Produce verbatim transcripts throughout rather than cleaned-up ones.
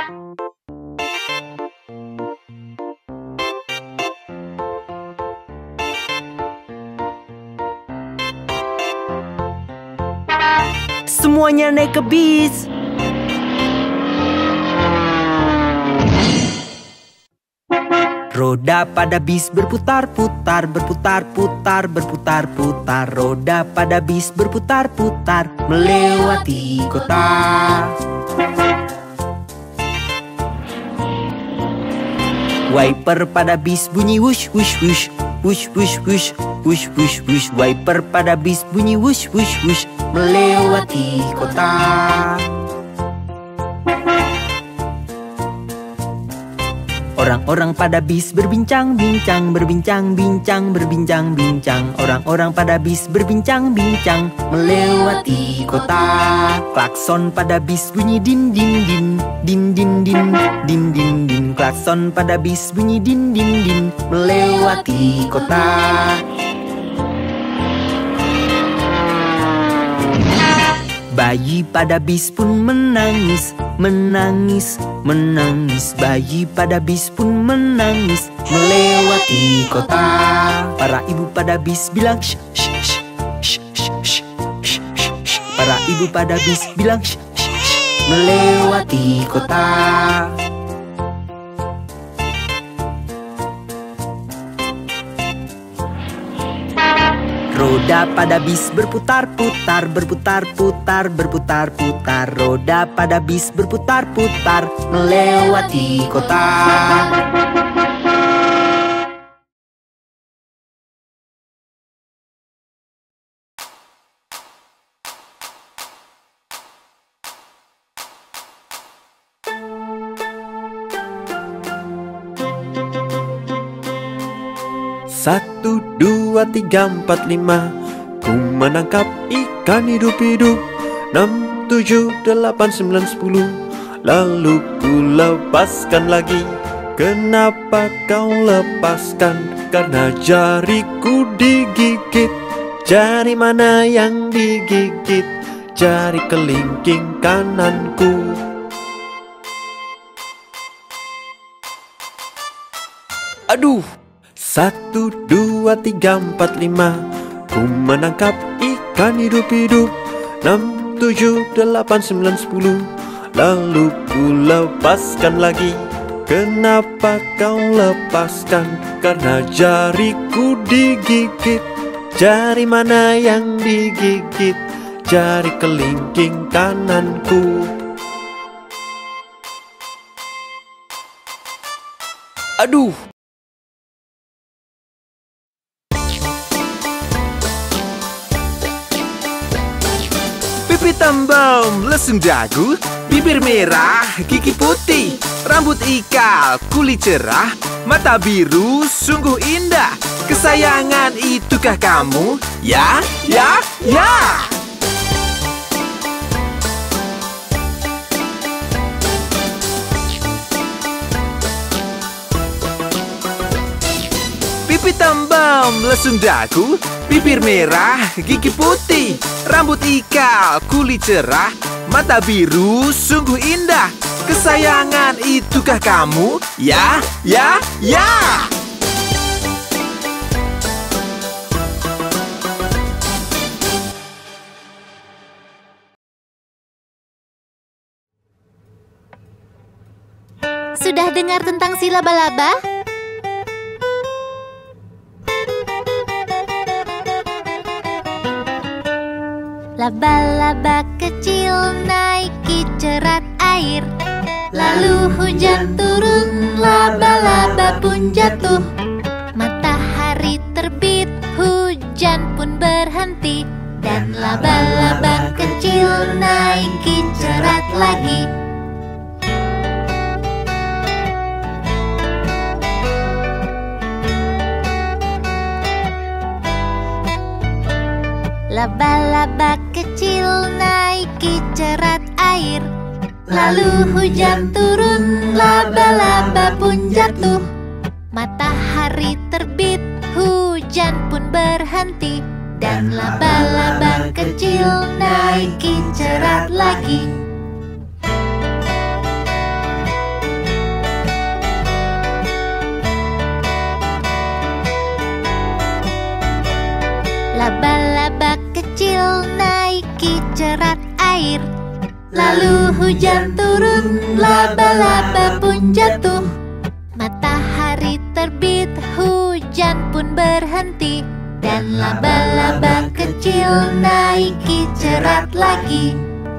Semuanya naik ke bis. Roda pada bis berputar-putar, berputar-putar, berputar-putar. Roda pada bis berputar-putar melewati kota. Wiper pada bis bunyi wush wush wush, wush wush wush, wush wush wush. Wiper pada bis bunyi wush wush wush melewati kota. Orang-orang pada bis berbincang-bincang, berbincang-bincang, berbincang-bincang. Orang-orang pada bis berbincang-bincang melewati kota. Klakson pada bis bunyi din din din, din din din, din din din. Klakson pada bis bunyi din din din melewati kota. Bayi pada bis pun menangis, menangis, menangis. Bayi pada bis pun menangis melewati kota. Para ibu pada bis bilang shh, shh, shh, shh, shh, shh, shh, shh. Para ibu pada bis bilang shh, shh, shh, melewati kota. Roda pada bis berputar-putar, berputar-putar, berputar-putar. Roda pada bis berputar-putar melewati kota. Satu, dua, tiga, empat, lima. Ku menangkap ikan hidup-hidup. Enam, tujuh, delapan, sembilan, sepuluh. Lalu ku lepaskan lagi. Kenapa kau lepaskan? Karena jariku digigit. Jari mana yang digigit? Jari kelingking kananku. Aduh! Satu, dua, tiga, empat, lima. Ku menangkap ikan hidup-hidup. Enam, tujuh, delapan, sembilan, sepuluh. Lalu ku lepaskan lagi. Kenapa kau lepaskan? Karena jariku digigit. Jari mana yang digigit? Jari kelingking kananku. Aduh! Pipi tembem, lesung dagu, bibir merah, gigi putih, rambut ikal, kulit cerah, mata biru, sungguh indah. Kesayangan itukah kamu? Ya, ya, ya! Pipi tembem, lesung dagu, bibir merah, gigi putih, rambut ikal, kulit cerah, mata biru, sungguh indah. Kesayangan itukah kamu? Ya, ya, ya! Sudah dengar tentang si laba-laba? Laba-laba kecil naiki cerat air. Lalu hujan turun, laba-laba pun jatuh. Matahari terbit, hujan pun berhenti. Dan laba-laba kecil naiki cerat lagi. Laba-laba kecil naiki cerat air. Lalu hujan turun, laba-laba pun jatuh. Matahari terbit, hujan pun berhenti. Dan laba-laba kecil naiki cerat lagi. kecil naiki cerat air. Lalu hujan turun, laba-laba pun jatuh. Matahari terbit, hujan pun berhenti. Dan laba-laba kecil naiki cerat lagi.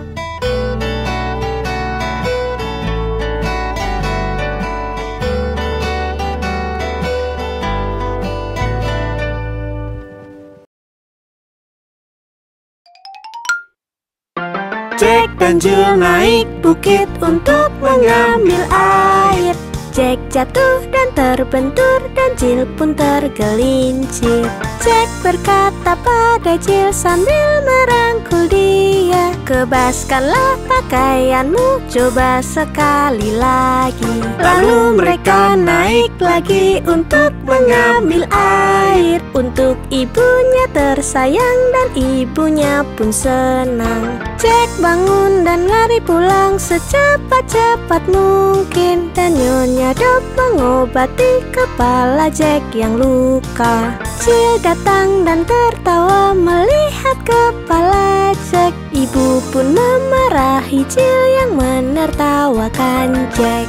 Jack dan Jill naik bukit untuk mengambil air. Jack jatuh dan terbentur dan Jill pun tergelincir. Jack berkata pada Jill sambil merangkul dia, "Kebaskanlah pakaianmu, coba sekali lagi." Lalu mereka naik lagi untuk mengambil air. Untuk ibunya tersayang dan ibunya pun senang. Jack bangun dan lari pulang secepat-cepat mungkin. Dan Nyonya Dot mengobati kepala Jack yang luka. Jill datang dan tertawa melihat kepala Jack. Ibu pun memarahi Jill yang menertawakan Jack.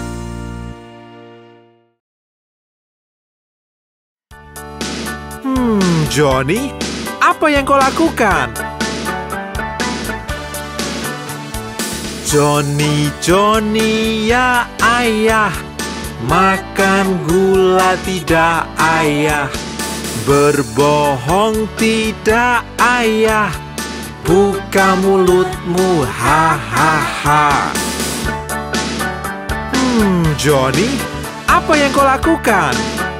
Hmm, Johnny, apa yang kau lakukan? Johnny, Johnny, ya ayah, makan gula tidak ayah, berbohong tidak ayah, buka mulutmu, hahaha. Hmm, Johnny, apa yang kau lakukan?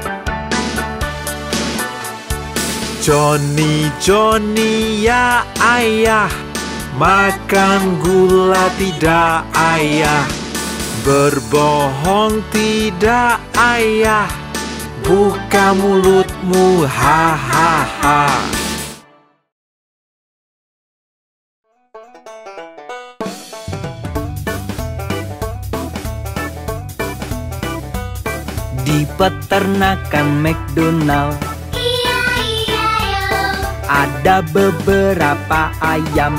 Johnny, Johnny, ya ayah, makan gula tidak ayah, berbohong tidak ayah, buka mulutmu, hahaha. Di peternakan McDonald ada beberapa ayam.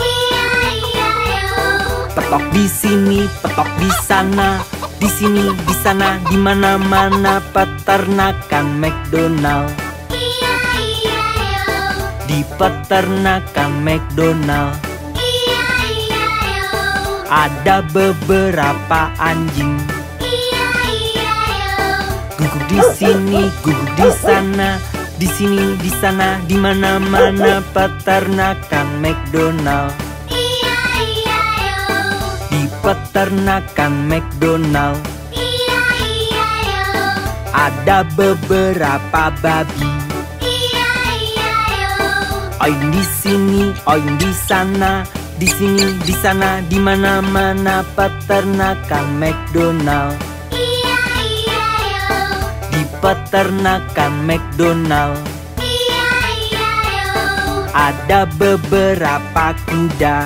Petok di sini, petok di sana, di sini, di sana, di mana-mana peternakan McDonald. Di peternakan McDonald ada beberapa anjing. Guguk di sini, guguk di sana, di sini, di sana, di mana-mana peternakan McDonald. Di peternakan McDonald ada beberapa babi. Oyun di sini, oyun di sana, di sini, di sana, di mana-mana peternakan McDonald. Di peternakan McDonald ada beberapa kuda.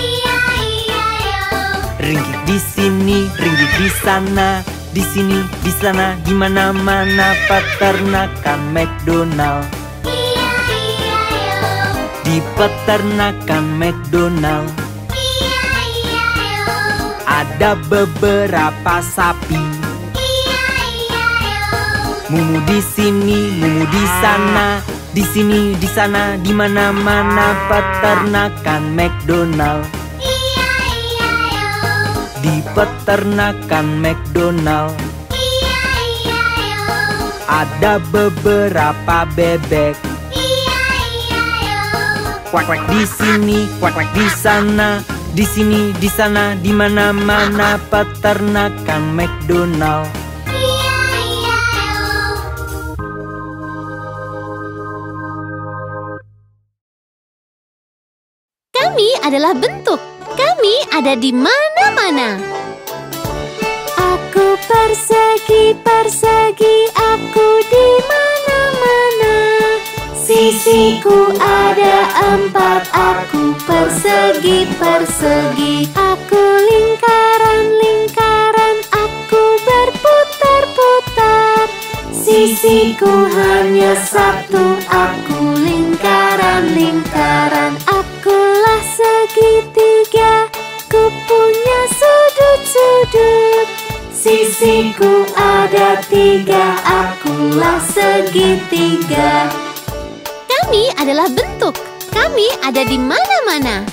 Ringgit di sini, ringgit di sana, di sini, di sana, di mana-mana peternakan McDonald. Di peternakan McDonald ada beberapa sapi. Mumu di sini, mumu di sana, di sini, di sana, di mana-mana peternakan McDonald. Di peternakan McDonald ada beberapa bebek. Kuak-kuak di sini, kuak-kuak di sana, di sini, di sana, di mana-mana peternakan McDonald. Kami adalah bentuk. Kami ada di mana-mana. Aku persegi, persegi, aku di mana-mana. Sisiku ada empat, aku persegi, persegi. Aku lingkaran, lingkaran, aku berputar-putar. Sisiku hanya satu, aku lingkaran, lingkaran, aku segitiga, ku punya sudut-sudut. Sisiku ada tiga, akulah segitiga. Kami adalah bentuk. Kami ada di mana-mana.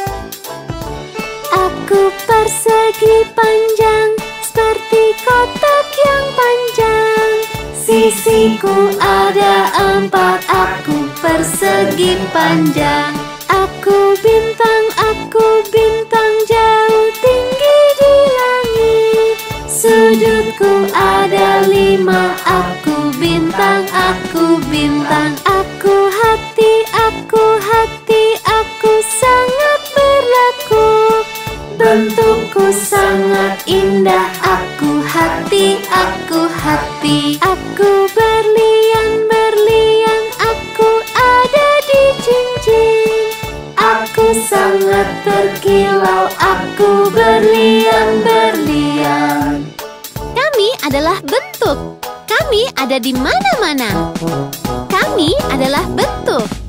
Aku persegi panjang, seperti kotak yang panjang. Sisiku ada empat, aku persegi panjang. Aku bintang, aku bintang jauh tinggi di langit. Sudutku ada lima, aku bintang, aku bintang. Aku hati, aku hati, aku sangat berlaku. Bentukku sangat indah, aku hati, aku hati. Aku berlian, berlian, aku ada di cincin. Aku sangat berkilau, aku berlian, berlian. Kami adalah bentuk. Kami ada di mana-mana. Kami adalah bentuk.